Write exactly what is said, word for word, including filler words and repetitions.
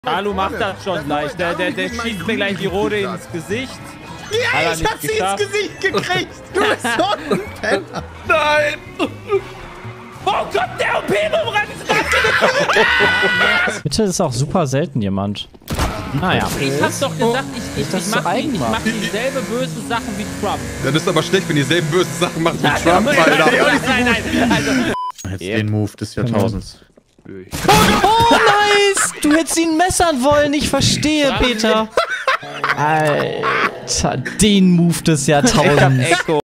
Alu macht das schon gleich. Der, der, der schießt mir gleich die Rote ins Gesicht. Ja, ich hab sie ins Gesicht gekriegt. Du bist so ein Penner. Nein. Oh Gott, der O P-Bumerang ist rausgekommen. Bitte ist auch super selten jemand. Naja. Ich hab doch gesagt, ich, ich, das ich, so mach, die, eigen ich macht. mach dieselbe böse Sachen wie Trump. Das ist aber schlecht, wenn die dieselben bösen Sachen machen wie Nein, Trump, nein, Alter. nein, nein, nein, also... Jetzt den Move des Jahrtausends. Oh, nice! Du hättest ihn messern wollen, ich verstehe, Peter. Alter, den Move des Jahrtausends.